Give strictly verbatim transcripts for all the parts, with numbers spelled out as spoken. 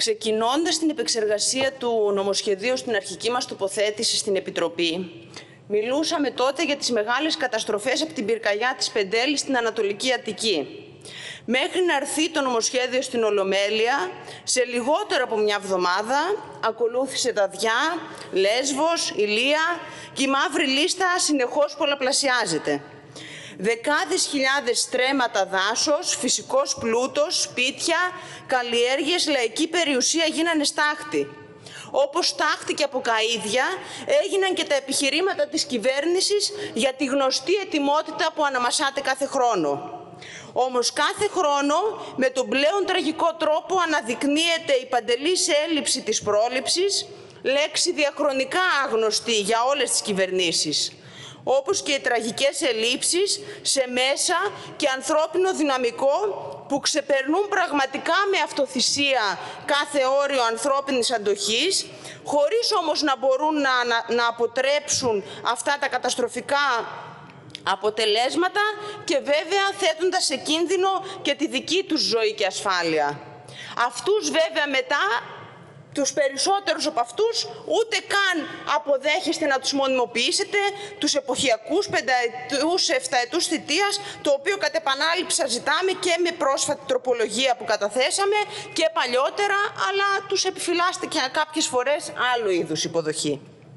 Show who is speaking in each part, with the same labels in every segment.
Speaker 1: Ξεκινώντας την επεξεργασία του νομοσχεδίου στην αρχική μας τοποθέτηση στην Επιτροπή, μιλούσαμε τότε για τις μεγάλες καταστροφές από την πυρκαγιά της Πεντέλης στην Ανατολική Αττική. Μέχρι να έρθει το νομοσχέδιο στην Ολομέλεια, σε λιγότερο από μια εβδομάδα ακολούθησε Δαδιά, Λέσβος, Ηλία και η μαύρη λίστα συνεχώς πολλαπλασιάζεται. Δεκάδες χιλιάδες στρέμματα δάσος, φυσικός πλούτος, σπίτια, καλλιέργειες, λαϊκή περιουσία γίνανε στάχτη. Όπως στάχτηκε από καΐδια, έγιναν και τα επιχειρήματα της κυβέρνησης για τη γνωστή ετοιμότητα που αναμασάται κάθε χρόνο. Όμως κάθε χρόνο με τον πλέον τραγικό τρόπο αναδεικνύεται η παντελής έλλειψη της πρόληψης, λέξη διαχρονικά άγνωστη για όλες τις κυβερνήσεις, όπως και οι τραγικές ελλείψεις σε μέσα και ανθρώπινο δυναμικό που ξεπερνούν πραγματικά με αυτοθυσία κάθε όριο ανθρώπινης αντοχής, χωρίς όμως να μπορούν να, να, να αποτρέψουν αυτά τα καταστροφικά αποτελέσματα και βέβαια θέτοντας σε κίνδυνο και τη δική τους ζωή και ασφάλεια. Αυτούς βέβαια μετά, τους περισσότερους από αυτούς, ούτε καν αποδέχεστε να τους μονιμοποιήσετε, τους εποχιακούς πενταετούς, εφταετούς θητείας, το οποίο κατ' επανάληψη ζητάμε και με πρόσφατη τροπολογία που καταθέσαμε και παλιότερα, αλλά τους επιφυλάσσετε και κάποιες φορές άλλου είδους υποδοχή.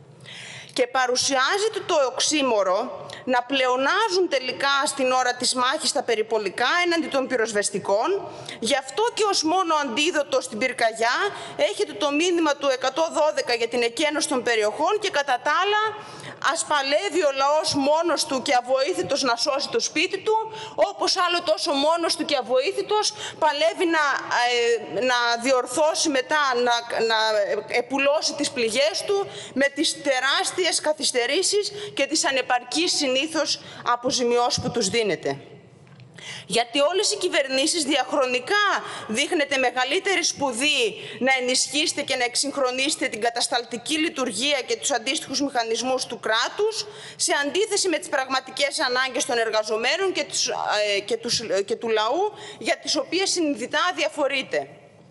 Speaker 1: Και παρουσιάζεται το οξύμορο να πλεονάζουν τελικά στην ώρα της μάχης τα περιπολικά έναντι των πυροσβεστικών. Γι' αυτό και ως μόνο αντίδοτο στην πυρκαγιά έχετε το μήνυμα του εκατόν δώδεκα για την εκένωση των περιοχών και κατά τα άλλα ας παλεύει ο λαός μόνος του και αβοήθητος να σώσει το σπίτι του, όπως άλλο τόσο μόνος του και αβοήθητος παλεύει να, ε, να διορθώσει μετά, να, να επουλώσει τις πληγές του με τις τεράστιες καθυστερήσεις και τις ανεπαρκείς συνήθως αποζημιώσεις που τους δίνεται. Γιατί όλες οι κυβερνήσεις διαχρονικά δείχνετε μεγαλύτερη σπουδή να ενισχύσετε και να εξυγχρονίσετε την κατασταλτική λειτουργία και τους αντίστοιχους μηχανισμούς του κράτους, σε αντίθεση με τις πραγματικές ανάγκες των εργαζομένων και, τους, ε, και, τους, και του λαού, για τις οποίες συνειδητά διαφορείτε.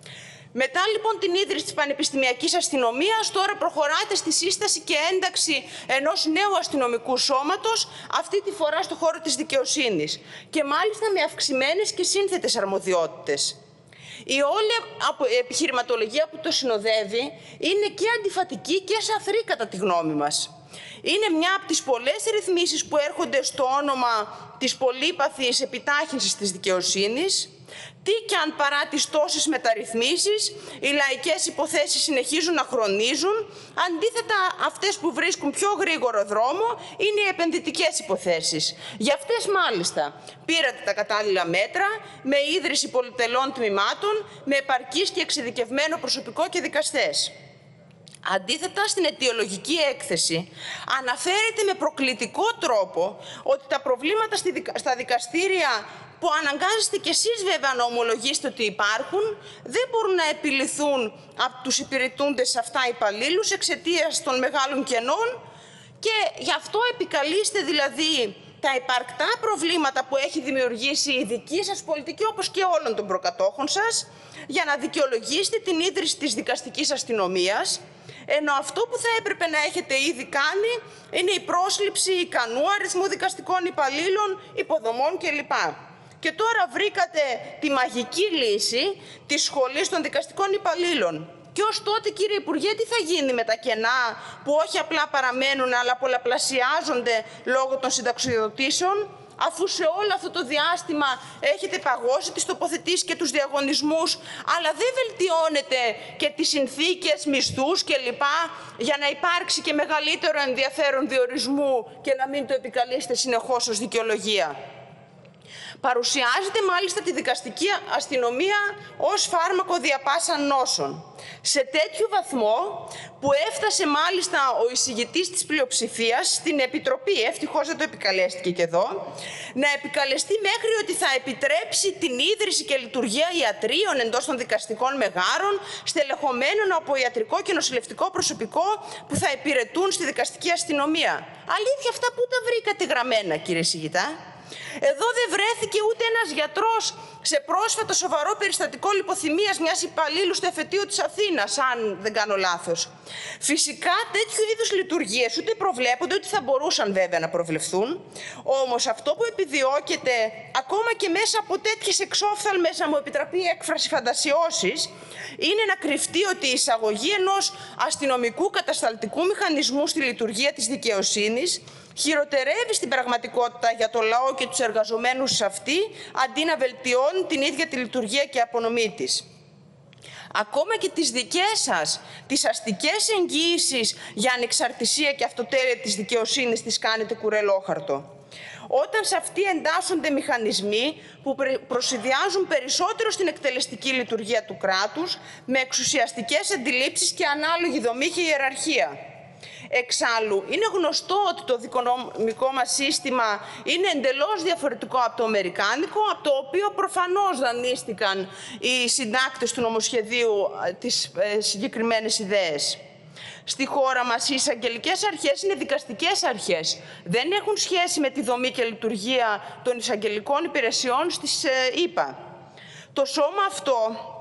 Speaker 1: Μετά λοιπόν την ίδρυση της Πανεπιστημιακής Αστυνομίας, τώρα προχωράτε στη σύσταση και ένταξη ενός νέου αστυνομικού σώματος, αυτή τη φορά στο χώρο της δικαιοσύνης, και μάλιστα με αυξημένες και σύνθετες αρμοδιότητες. Η όλη επιχειρηματολογία που το συνοδεύει είναι και αντιφατική και σαθρή κατά τη γνώμη μας. Είναι μια από τις πολλές ρυθμίσεις που έρχονται στο όνομα της πολύπαθης επιτάχυνσης της δικαιοσύνης. Τι κι αν παρά τις τόσες μεταρρυθμίσεις, οι λαϊκές υποθέσεις συνεχίζουν να χρονίζουν, αντίθετα αυτές που βρίσκουν πιο γρήγορο δρόμο είναι οι επενδυτικές υποθέσεις. Για αυτές μάλιστα πήρατε τα κατάλληλα μέτρα, με ίδρυση πολυτελών τμήματων, με επαρκής και εξειδικευμένο προσωπικό και δικαστές. Αντίθετα, στην αιτιολογική έκθεση αναφέρεται με προκλητικό τρόπο ότι τα προβλήματα στα δικαστήρια, που αναγκάζεστε κι εσείς βέβαια να ομολογήσετε ότι υπάρχουν, δεν μπορούν να επιληθούν από τους υπηρετούντες σε αυτά υπαλλήλους εξαιτίας των μεγάλων κενών, και γι' αυτό επικαλείστε δηλαδή τα υπαρκτά προβλήματα που έχει δημιουργήσει η δική σας πολιτική, όπως και όλων των προκατόχων σας, για να δικαιολογήσετε την ίδρυση της δικαστικής αστυνομίας, ενώ αυτό που θα έπρεπε να έχετε ήδη κάνει είναι η πρόσληψη ικανού αριθμού δικαστικών υπαλλήλων, υποδομών κλπ. Και τώρα βρήκατε τη μαγική λύση της σχολής των δικαστικών υπαλλήλων. Και ως τότε, κύριε Υπουργέ, τι θα γίνει με τα κενά που όχι απλά παραμένουν, αλλά πολλαπλασιάζονται λόγω των συνταξιοδοτήσεων, αφού σε όλο αυτό το διάστημα έχετε παγώσει τις τοποθετήσεις και τους διαγωνισμούς, αλλά δεν βελτιώνετε και τις συνθήκες, μισθούς κλπ. Για να υπάρξει και μεγαλύτερο ενδιαφέρον διορισμού και να μην το επικαλείστε συνεχώς ως δικαιολογία. Παρουσιάζεται μάλιστα τη δικαστική αστυνομία ως φάρμακο δια πάσαν νόσων. Σε τέτοιο βαθμό που έφτασε μάλιστα ο εισηγητής της πλειοψηφίας στην Επιτροπή, ευτυχώς δεν το επικαλέστηκε και εδώ, να επικαλεστεί μέχρι ότι θα επιτρέψει την ίδρυση και λειτουργία ιατρίων εντός των δικαστικών μεγάρων, στελεχωμένων από ιατρικό και νοσηλευτικό προσωπικό που θα υπηρετούν στη δικαστική αστυνομία. Αλήθεια, αυτά που τα βρήκατε γραμμένα, κύριε εισηγητά? Εδώ δεν βρέθηκε ούτε ένας γιατρός σε πρόσφατο σοβαρό περιστατικό λιποθυμίας μιας υπαλλήλου στο εφετείο της Αθήνας, αν δεν κάνω λάθος. Φυσικά τέτοιου είδους λειτουργίες ούτε προβλέπονται, ούτε θα μπορούσαν βέβαια να προβλεφθούν. Όμως αυτό που επιδιώκεται, ακόμα και μέσα από τέτοιες εξόφθαλμες, να μου επιτραπεί η έκφραση, φαντασιώσεις, είναι να κρυφτεί ότι η εισαγωγή ενός αστυνομικού κατασταλτικού μηχανισμού στη λειτουργία της δικαιοσύνης χειροτερεύει στην πραγματικότητα για το λαό και τους εργαζομένους σε αυτή, αντί να βελτιώνει την ίδια τη λειτουργία και απονομή της. Ακόμα και τις δικές σας, τις αστικές εγγύησεις για ανεξαρτησία και αυτοτέλεια της δικαιοσύνης τις κάνετε κουρελόχαρτο. Όταν σε αυτή εντάσσονται μηχανισμοί που προσυδειάζουν περισσότερο στην εκτελεστική λειτουργία του κράτους, με εξουσιαστικές αντιλήψεις και ανάλογη δομή και ιεραρχία. Εξάλλου, είναι γνωστό ότι το δικονομικό μας σύστημα είναι εντελώς διαφορετικό από το αμερικάνικο, από το οποίο προφανώς δανείστηκαν οι συντάκτες του νομοσχεδίου τις ε, συγκεκριμένες ιδέες. Στη χώρα μας οι εισαγγελικές αρχές είναι δικαστικές αρχές. Δεν έχουν σχέση με τη δομή και λειτουργία των εισαγγελικών υπηρεσιών στις ε, ΗΠΑ. Το σώμα αυτό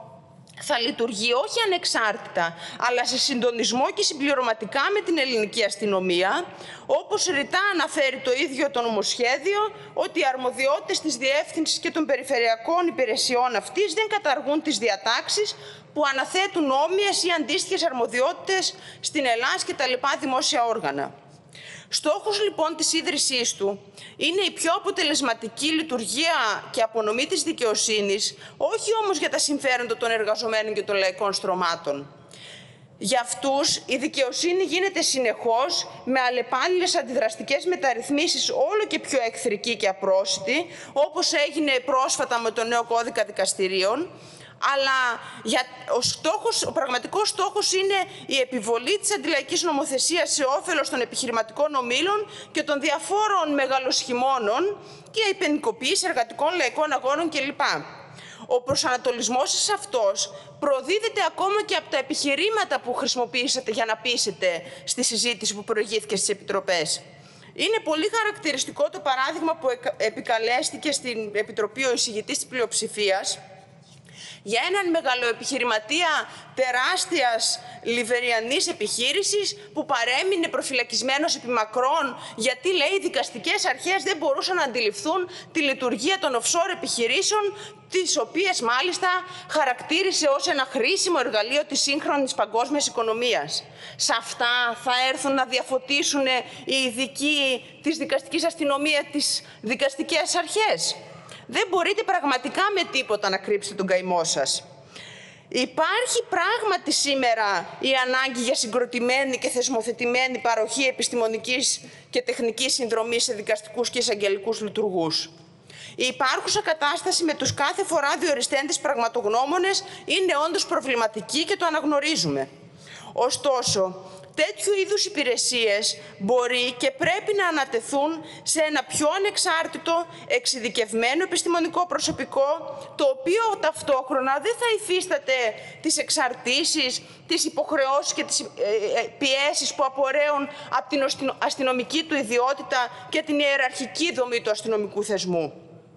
Speaker 1: θα λειτουργεί όχι ανεξάρτητα, αλλά σε συντονισμό και συμπληρωματικά με την ελληνική αστυνομία, όπως ρητά αναφέρει το ίδιο το νομοσχέδιο, ότι οι αρμοδιότητες της διεύθυνσης και των περιφερειακών υπηρεσιών αυτής δεν καταργούν τις διατάξεις που αναθέτουν όμοιες ή αντίστοιχες αρμοδιότητες στην Ελλάς και τα λοιπά δημόσια όργανα. Στόχος λοιπόν της ίδρυσής του είναι η πιο αποτελεσματική λειτουργία και απονομή της δικαιοσύνης, όχι όμως για τα συμφέροντα των εργαζομένων και των λαϊκών στρωμάτων. Για αυτούς η δικαιοσύνη γίνεται συνεχώς με αλλεπάλληλες αντιδραστικές μεταρρυθμίσεις όλο και πιο εχθρική και απρόσιτη, όπως έγινε πρόσφατα με το νέο κώδικα δικαστηρίων, αλλά για, ο, στόχος, ο πραγματικός στόχος είναι η επιβολή της αντιλαϊκής νομοθεσίας σε όφελος των επιχειρηματικών ομίλων και των διαφόρων μεγαλοσχημώνων και η ποινικοποίηση εργατικών λαϊκών αγώνων κλπ. Ο προσανατολισμός σας αυτός προδίδεται ακόμα και από τα επιχειρήματα που χρησιμοποιήσατε για να πείσετε στη συζήτηση που προηγήθηκε στις επιτροπές. Είναι πολύ χαρακτηριστικό το παράδειγμα που επικαλέστηκε στην Επιτροπή ο εισηγητής της πλειοψηφίας για έναν μεγαλοεπιχειρηματία τεράστιας λιβεριανής επιχείρησης που παρέμεινε προφυλακισμένος επί μακρόν γιατί, λέει, οι δικαστικές αρχές δεν μπορούσαν να αντιληφθούν τη λειτουργία των offshore επιχειρήσεων, τις οποίες μάλιστα χαρακτήρισε ως ένα χρήσιμο εργαλείο της σύγχρονης παγκόσμιας οικονομίας. Σε αυτά θα έρθουν να διαφωτίσουν οι ειδικοί της δικαστικής αστυνομίας τις δικαστικές αρχές. Δεν μπορείτε πραγματικά με τίποτα να κρύψετε τον καημό σας. Υπάρχει πράγματι σήμερα η ανάγκη για συγκροτημένη και θεσμοθετημένη παροχή επιστημονικής και τεχνικής συνδρομής σε δικαστικούς και εισαγγελικούς λειτουργούς. Η υπάρχουσα κατάσταση με τους κάθε φορά διοριστέντες πραγματογνώμονες είναι όντως προβληματική και το αναγνωρίζουμε. Ωστόσο, τέτοιου είδους υπηρεσίες μπορεί και πρέπει να ανατεθούν σε ένα πιο ανεξάρτητο, εξειδικευμένο επιστημονικό προσωπικό, το οποίο ταυτόχρονα δεν θα υφίσταται τις εξαρτήσεις, τις υποχρεώσεις και τις πιέσεις που απορρέουν από την αστυνομική του ιδιότητα και την ιεραρχική δομή του αστυνομικού θεσμού.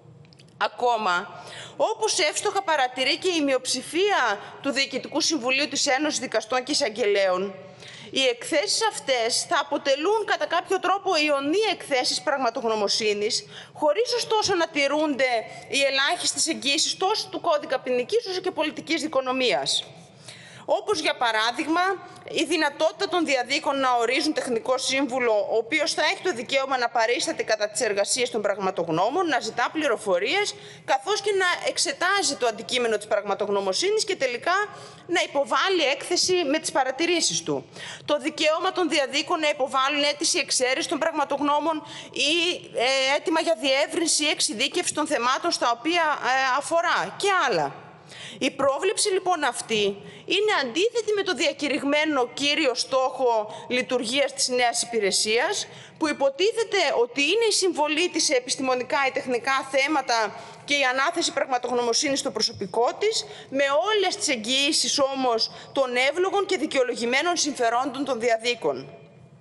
Speaker 1: Ακόμα, όπως εύστοχα παρατηρεί και η μειοψηφία του Διοικητικού Συμβουλίου της Ένωσης Δικαστών και Εισαγγελέων, οι εκθέσεις αυτές θα αποτελούν κατά κάποιο τρόπο ιονή εκθέσεις πραγματογνωμοσύνης, χωρίς ωστόσο να τηρούνται οι ελάχιστες εγγύσεις τόσο του κώδικα ποινικής όσο και πολιτικής δικονομίας. Όπως για παράδειγμα η δυνατότητα των διαδίκων να ορίζουν τεχνικό σύμβουλο, ο οποίος θα έχει το δικαίωμα να παρίσταται κατά τις εργασίες των πραγματογνώμων, να ζητά πληροφορίες, καθώς και να εξετάζει το αντικείμενο της πραγματογνωμοσύνης και τελικά να υποβάλει έκθεση με τις παρατηρήσεις του. Το δικαίωμα των διαδίκων να υποβάλουν αίτηση εξαίρεση των πραγματογνώμων ή ε, αίτημα για διεύρυνση ή εξειδίκευση των θεμάτων στα οποία ε, αφορά και άλλα. Η πρόβλεψη λοιπόν αυτή είναι αντίθετη με το διακηρυγμένο κύριο στόχο λειτουργίας της νέας υπηρεσίας, που υποτίθεται ότι είναι η συμβολή της σε επιστημονικά ή τεχνικά θέματα και η ανάθεση πραγματογνωμοσύνης στο προσωπικό της, με όλες τις εγγυήσεις όμως των εύλογων και δικαιολογημένων συμφερόντων των διαδίκων.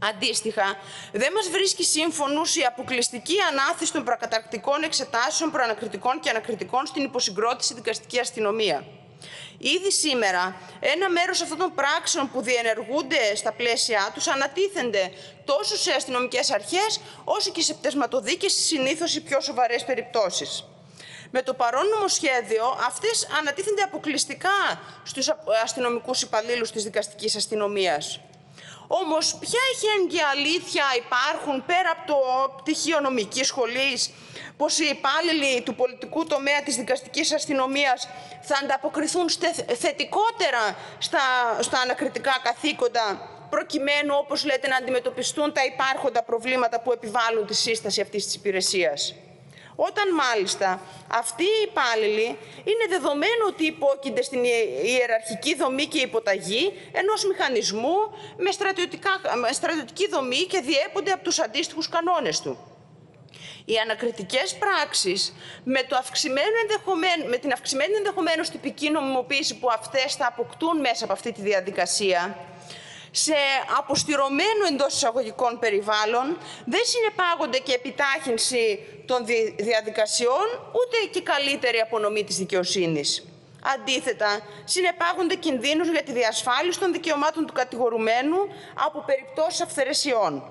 Speaker 1: Αντίστοιχα, δεν μας βρίσκει σύμφωνους η αποκλειστική ανάθεση των προκαταρκτικών εξετάσεων προανακριτικών και ανακριτικών στην υποσυγκρότηση δικαστική αστυνομία. Ήδη σήμερα, ένα μέρος αυτών των πράξεων που διενεργούνται στα πλαίσια τους ανατίθενται τόσο σε αστυνομικές αρχές, όσο και σε πτεσματοδίκες, συνήθως οι πιο σοβαρές περιπτώσεις. Με το παρόν νομοσχέδιο, αυτές ανατίθενται αποκλειστικά στους αστυνομικούς υπαλλήλους της δικαστικής αστυνομίας. Όμως, ποια εχέγγυα αλήθεια υπάρχουν πέρα από το πτυχίο νομικής σχολής, πως οι υπάλληλοι του πολιτικού τομέα της δικαστικής αστυνομίας θα ανταποκριθούν θετικότερα στα, στα ανακριτικά καθήκοντα, προκειμένου, όπως λέτε, να αντιμετωπιστούν τα υπάρχοντα προβλήματα που επιβάλλουν τη σύσταση αυτής της υπηρεσίας. Όταν μάλιστα αυτοί οι υπάλληλοι είναι δεδομένο ότι υπόκεινται στην ιεραρχική δομή και υποταγή ενός μηχανισμού με, με στρατιωτική δομή και διέπονται από τους αντίστοιχους κανόνες του. Οι ανακριτικές πράξεις, με, το αυξημένο ενδεχομένο, με την αυξημένη ενδεχομένως τυπική νομιμοποίηση που αυτές θα αποκτούν μέσα από αυτή τη διαδικασία, σε αποστηρωμένο εντός εισαγωγικών περιβάλλον, δεν συνεπάγονται και επιτάχυνση των διαδικασιών, ούτε και καλύτερη απονομή της δικαιοσύνης. Αντίθετα, συνεπάγονται κινδύνους για τη διασφάλιση των δικαιωμάτων του κατηγορουμένου από περιπτώσεις αυθαιρεσιών.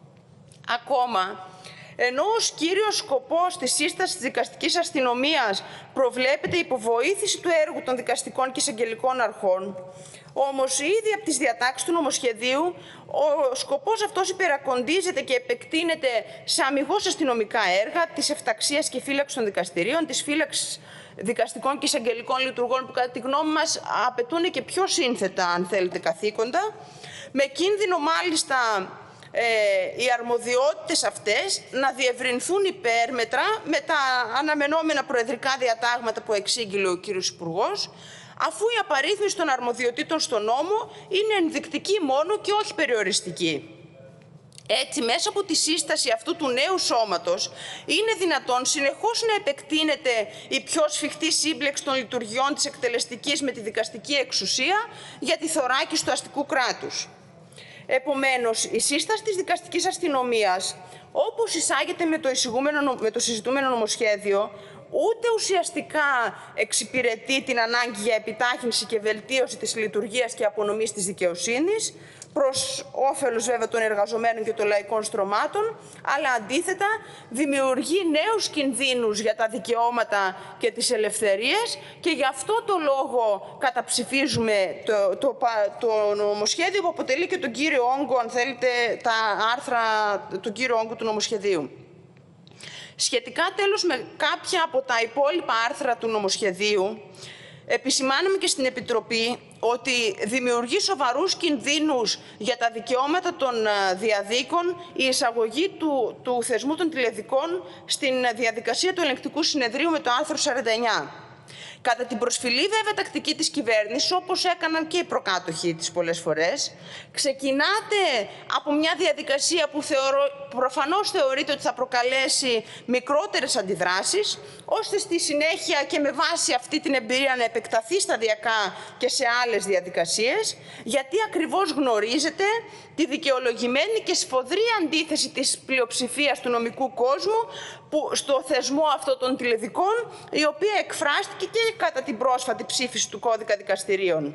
Speaker 1: Ακόμα, ενώ ως κύριος σκοπός της σύστασης της δικαστικής αστυνομίας προβλέπεται η υποβοήθηση του έργου των δικαστικών και εισαγγελικών αρχών, όμως ήδη από τις διατάξεις του νομοσχεδίου ο σκοπός αυτός υπερακοντίζεται και επεκτείνεται σε αμιγώς αστυνομικά έργα της εφταξίας και φύλαξης των δικαστηρίων, της φύλαξης δικαστικών και εισαγγελικών λειτουργών που κατά τη γνώμη μας απαιτούν και πιο σύνθετα, αν θέλετε, καθήκοντα, με κίνδυνο μάλιστα ε, οι αρμοδιότητες αυτές να διευρυνθούν υπέρμετρα με τα αναμενόμενα προεδρικά διατάγματα που εξήγηλε ο κύριος Υπουργός, αφού η απαρίθμηση των αρμοδιοτήτων στον νόμο είναι ενδεικτική μόνο και όχι περιοριστική. Έτσι, μέσα από τη σύσταση αυτού του νέου σώματος, είναι δυνατόν συνεχώς να επεκτείνεται η πιο σφιχτή σύμπλεξη των λειτουργιών της εκτελεστικής με τη δικαστική εξουσία για τη θωράκιση του αστικού κράτους. Επομένως, η σύσταση της δικαστικής αστυνομίας, όπως εισάγεται με το, με το συζητούμενο νομοσχέδιο, ούτε ουσιαστικά εξυπηρετεί την ανάγκη για επιτάχυνση και βελτίωση της λειτουργίας και απονομής της δικαιοσύνης, προς όφελος βέβαια των εργαζομένων και των λαϊκών στρωμάτων, αλλά αντίθετα δημιουργεί νέους κινδύνους για τα δικαιώματα και τις ελευθερίες, και γι' αυτό το λόγο καταψηφίζουμε το, το, το νομοσχέδιο που αποτελεί και τον κύριο όγκο, αν θέλετε, τα άρθρα του κύριου όγκου του νομοσχεδίου. Σχετικά τέλος με κάποια από τα υπόλοιπα άρθρα του νομοσχεδίου, επισημάναμε και στην Επιτροπή ότι δημιουργεί σοβαρούς κινδύνους για τα δικαιώματα των διαδίκων η εισαγωγή του, του θεσμού των τηλεδικών στην διαδικασία του ελεγκτικού συνεδρίου με το άρθρο σαράντα εννιά. Κατά την προσφυλή βέβαια τακτική της κυβέρνησης, όπως έκαναν και οι προκάτοχοι της πολλές φορές, ξεκινάτε από μια διαδικασία που θεωρώ, προφανώς θεωρείται ότι θα προκαλέσει μικρότερες αντιδράσεις, ώστε στη συνέχεια και με βάση αυτή την εμπειρία να επεκταθεί σταδιακά και σε άλλες διαδικασίες, γιατί ακριβώς γνωρίζετε τη δικαιολογημένη και σφοδρή αντίθεση της πλειοψηφίας του νομικού κόσμου που, στο θεσμό αυτό των τηλεδικών, η οποία εκφράστηκε και κατά την πρόσφατη ψήφιση του κώδικα δικαστηρίων.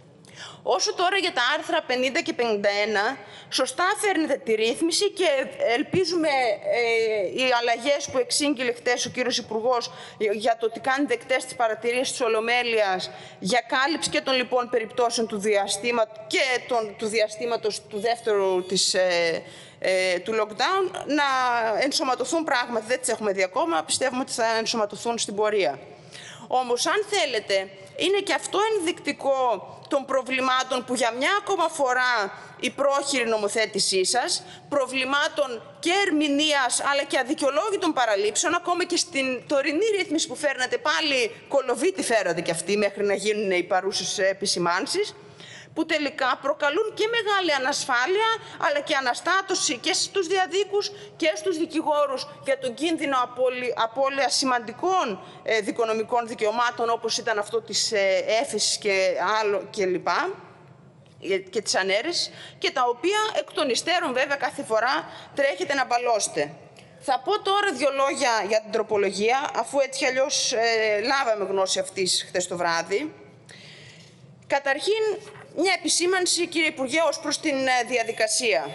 Speaker 1: Όσο τώρα για τα άρθρα πενήντα και πενήντα ένα, σωστά φέρνετε τη ρύθμιση και ελπίζουμε ε, οι αλλαγές που εξήγηλε χτες ο κύριος Υπουργός για το ότι κάνει δεκτές τις παρατηρήσεις της Ολομέλειας για κάλυψη και των λοιπόν περιπτώσεων του διαστήματος και των, του διαστήματος του δεύτερου της, ε, ε, του lockdown να ενσωματωθούν πράγματι. Δεν τις έχουμε δει ακόμα, πιστεύουμε ότι θα ενσωματωθούν στην πορεία. Όμως, αν θέλετε, είναι και αυτό ενδεικτικό των προβλημάτων που για μια ακόμα φορά η πρόχειρη νομοθέτησή σας, προβλημάτων και ερμηνείας αλλά και αδικαιολόγητων παραλήψεων, ακόμα και στην τωρινή ρύθμιση που φέρνατε πάλι κολοβίτη φέρατε και αυτοί μέχρι να γίνουν οι παρούσες επισημάνσεις, που τελικά προκαλούν και μεγάλη ανασφάλεια αλλά και αναστάτωση και στους διαδίκους και στους δικηγόρους για τον κίνδυνο απώλειας σημαντικών ε, δικονομικών δικαιωμάτων, όπως ήταν αυτό της ε, έφεσης και άλλο κλπ. και τις ανέρεσεις, και τα οποία εκ των υστέρων βέβαια κάθε φορά τρέχετε να μπαλώσετε. Θα πω τώρα δύο λόγια για την τροπολογία, αφού έτσι αλλιώς ε, λάβαμε γνώση αυτής χθες το βράδυ. Καταρχήν, μια επισήμανση, κύριε Υπουργέ, ως προς την διαδικασία.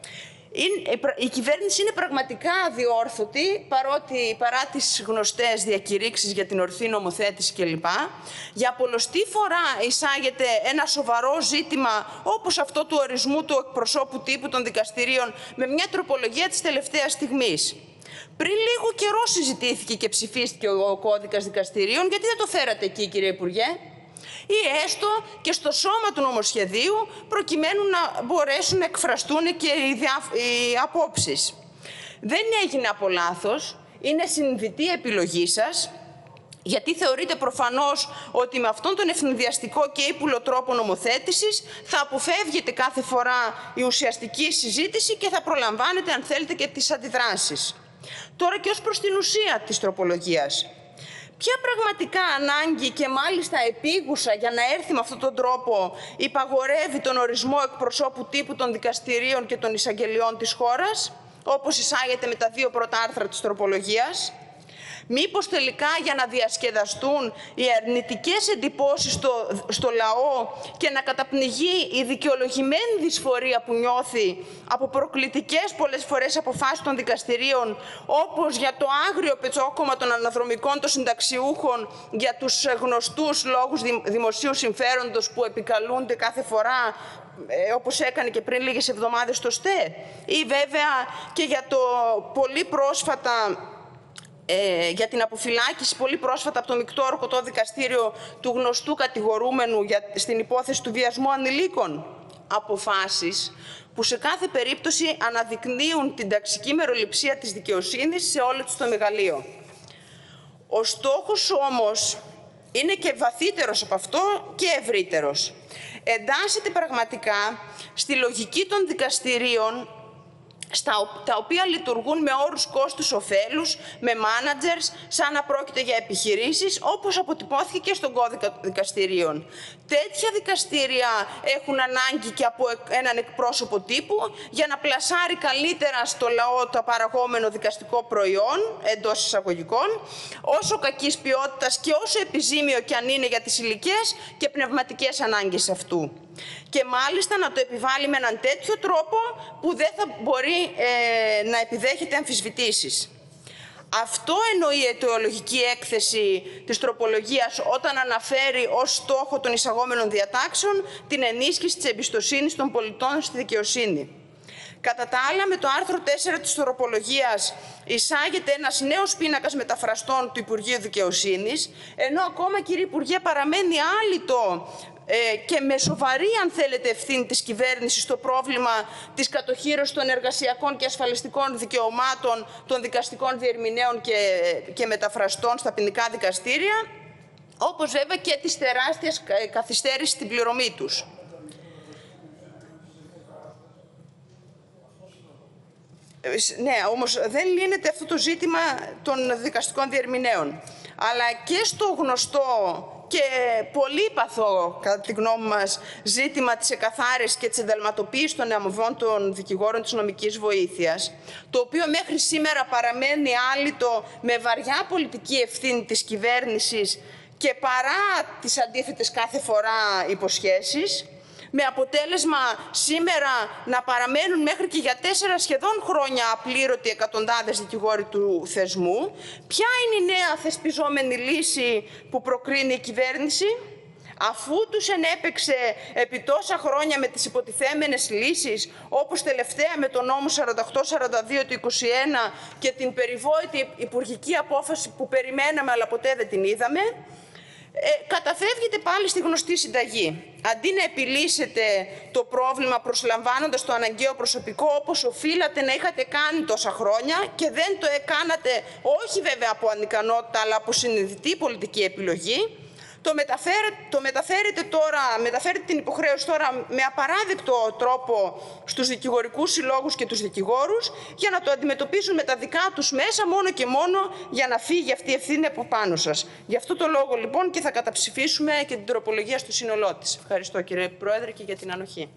Speaker 1: Η κυβέρνηση είναι πραγματικά αδιόρθωτη, παρότι παρά τις γνωστές διακηρύξεις για την ορθή νομοθέτηση κλπ. Για πολλοστή φορά εισάγεται ένα σοβαρό ζήτημα όπως αυτό του ορισμού του εκπροσώπου τύπου των δικαστηρίων με μια τροπολογία της τελευταίας στιγμής. Πριν λίγο καιρό συζητήθηκε και ψηφίστηκε ο κώδικας δικαστηρίων, γιατί δεν το φέρατε εκεί, κύριε Υπουργέ? Ή έστω και στο σώμα του νομοσχεδίου, προκειμένου να μπορέσουν να εκφραστούν και οι, διά... οι απόψεις. Δεν έγινε από λάθος, είναι συνειδητή επιλογή σας, γιατί θεωρείτε προφανώς ότι με αυτόν τον ευνηδιαστικό και ύπουλο τρόπο νομοθέτησης θα αποφεύγετε κάθε φορά η ουσιαστική συζήτηση και θα προλαμβάνετε, αν θέλετε, και τις αντιδράσεις. Τώρα και ως προς την ουσία της τροπολογίας. Ποια πραγματικά ανάγκη και μάλιστα επίγουσα για να έρθει με αυτόν τον τρόπο υπαγορεύει τον ορισμό εκπροσώπου τύπου των δικαστηρίων και των εισαγγελιών της χώρας, όπως εισάγεται με τα δύο πρώτα άρθρα της τροπολογίας? Μήπως τελικά για να διασκεδαστούν οι αρνητικές εντυπώσεις στο, στο λαό και να καταπνιγεί η δικαιολογημένη δυσφορία που νιώθει από προκλητικές πολλές φορές αποφάσεις των δικαστηρίων, όπως για το άγριο πετσόκομμα των αναδρομικών των συνταξιούχων για τους γνωστούς λόγους δημοσίου συμφέροντος που επικαλούνται κάθε φορά, ε, όπως έκανε και πριν λίγες εβδομάδες το ΣΤΕ, ή βέβαια και για το πολύ πρόσφατα Ε, για την αποφυλάκηση πολύ πρόσφατα από το Μεικτό Ορκωτό Δικαστήριο του γνωστού κατηγορούμενου για, στην υπόθεση του βιασμού ανηλίκων. Αποφάσεις που σε κάθε περίπτωση αναδεικνύουν την ταξική μεροληψία της δικαιοσύνης σε όλο το μεγαλείο. Ο στόχος όμως είναι και βαθύτερος από αυτό και ευρύτερος. Εντάσσεται πραγματικά στη λογική των δικαστηρίων, στα τα οποία λειτουργούν με όρους κόστους-οφέλους, με μάνατζερς, σαν να πρόκειται για επιχειρήσεις, όπως αποτυπώθηκε και στον κώδικα δικαστηρίων. Τέτοια δικαστήρια έχουν ανάγκη και από έναν εκπρόσωπο τύπου για να πλασάρει καλύτερα στο λαό το παραγόμενο δικαστικό προϊόν, εντός εισαγωγικών, όσο κακής ποιότητας και όσο επιζήμιο και αν είναι για τις υλικές και πνευματικές ανάγκες αυτού. Και μάλιστα να το επιβάλλει με έναν τέτοιο τρόπο που δεν θα μπορεί ε, να επιδέχεται αμφισβητήσεις. Αυτό εννοεί η αιτιολογική έκθεση της τροπολογίας όταν αναφέρει ως στόχο των εισαγόμενων διατάξεων την ενίσχυση της εμπιστοσύνης των πολιτών στη δικαιοσύνη. Κατά τα άλλα, με το άρθρο τέσσερα της τροπολογίας εισάγεται ένας νέος πίνακας μεταφραστών του Υπουργείου Δικαιοσύνης, ενώ ακόμα, κύριε Υπουργέ, παραμένει άλυτο ε, και με σοβαρή, αν θέλετε, ευθύνη της κυβέρνησης στο πρόβλημα της κατοχύρωσης των εργασιακών και ασφαλιστικών δικαιωμάτων των δικαστικών διερμηνέων και, και μεταφραστών στα ποινικά δικαστήρια, όπως βέβαια και της τεράστιας καθυστέρησης στην πληρωμή τους. Ναι, όμως δεν λύνεται αυτό το ζήτημα των δικαστικών διερμηνέων. Αλλά και στο γνωστό και πολύπαθο, κατά τη γνώμη μας, ζήτημα της εκαθάρισης και της ενταλματοποίησης των αμοιβών των δικηγόρων της νομικής βοήθειας, το οποίο μέχρι σήμερα παραμένει άλυτο με βαριά πολιτική ευθύνη της κυβέρνησης και παρά τις αντίθετες κάθε φορά υποσχέσεις, με αποτέλεσμα σήμερα να παραμένουν μέχρι και για τέσσερα σχεδόν χρόνια απλήρωτοι εκατοντάδες δικηγόροι του θεσμού. Ποια είναι η νέα θεσπιζόμενη λύση που προκρίνει η κυβέρνηση, αφού τους ενέπαιξε επί τόσα χρόνια με τις υποτιθέμενες λύσεις, όπως τελευταία με τον νόμο σαράντα οκτώ σαράντα δύο του είκοσι ένα και την περιβόητη υπουργική απόφαση που περιμέναμε αλλά ποτέ δεν την είδαμε, Ε, καταφεύγετε πάλι στη γνωστή συνταγή. Αντί να επιλύσετε το πρόβλημα προσλαμβάνοντας το αναγκαίο προσωπικό όπως οφείλατε να είχατε κάνει τόσα χρόνια και δεν το έκανατε, όχι βέβαια από ανικανότητα αλλά από συνειδητή πολιτική επιλογή, Το, μεταφέρε, το μεταφέρετε τώρα, μεταφέρετε την υποχρέωση τώρα με απαράδεκτο τρόπο στους δικηγορικούς συλλόγους και τους δικηγόρους για να το αντιμετωπίσουν με τα δικά τους μέσα μόνο και μόνο για να φύγει αυτή η ευθύνη από πάνω σας. Γι' αυτό το λόγο λοιπόν και θα καταψηφίσουμε και την τροπολογία στο σύνολό της. Ευχαριστώ κύριε Πρόεδρε και για την ανοχή.